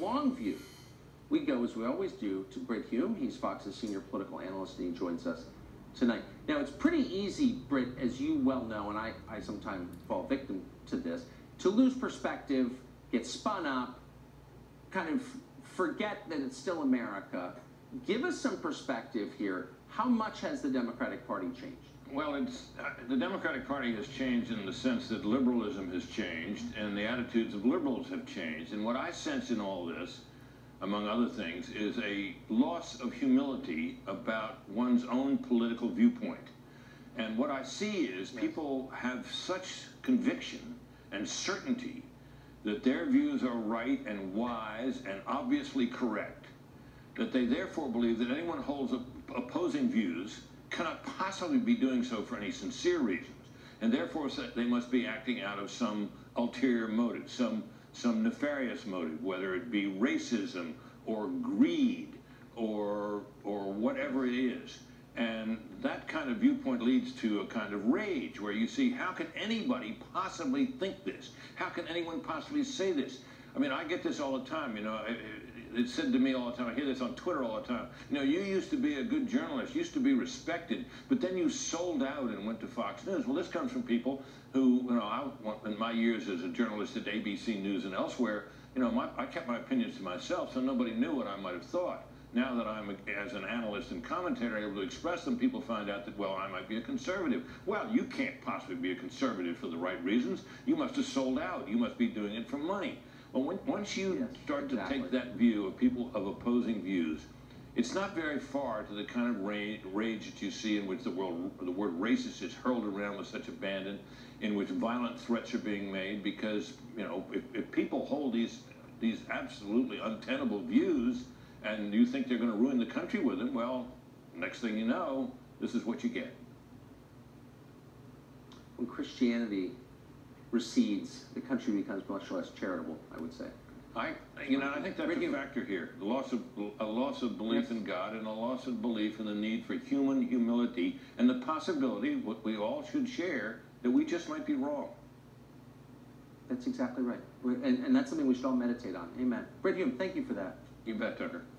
long view, we go, as we always do, to Britt Hume. He's Fox's senior political analyst, and he joins us tonight. Now, it's pretty easy, Britt, as you well know, and I sometimes fall victim to this, to lose perspective, get spun up, kind of forget that it's still America. Give us some perspective here. How much has the Democratic Party changed? Well, the Democratic Party has changed in the sense that liberalism has changed and the attitudes of liberals have changed. And what I sense in all this, among other things, is a loss of humility about one's own political viewpoint. And what I see is people have such conviction and certainty that their views are right and wise and obviously correct, that they therefore believe that anyone who holds opposing views cannot possibly be doing so for any sincere reasons, and therefore they must be acting out of some ulterior motive, some nefarious motive, whether it be racism or greed or whatever it is. And that kind of viewpoint leads to a kind of rage where you see, how can anybody possibly think this? How can anyone possibly say this? I mean, I get this all the time, you know. It's said to me all the time, I hear this on Twitter all the time, you know, you used to be a good journalist, used to be respected, but then you sold out and went to Fox News. Well, this comes from people who, you know, in my years as a journalist at ABC News and elsewhere, you know, I kept my opinions to myself, so nobody knew what I might have thought. Now that I'm, as an analyst and commentator, able to express them, people find out that, well, I might be a conservative. Well, you can't possibly be a conservative for the right reasons. You must have sold out. You must be doing it for money. Well, once you start to take that view of people of opposing views, it's not very far to the kind of rage that you see in which the word racist is hurled around with such abandon, in which violent threats are being made, because, you know, if people hold these absolutely untenable views and you think they're going to ruin the country with them, well, next thing you know, this is what you get. When Christianity recedes, the country becomes much less charitable, I would say. I think that's a factor here. A loss of belief in God, and a loss of belief in the need for human humility and the possibility, what we all should share, that we just might be wrong. That's exactly right. And that's something we should all meditate on. Amen. Britt Hume, thank you for that. You bet, Tucker.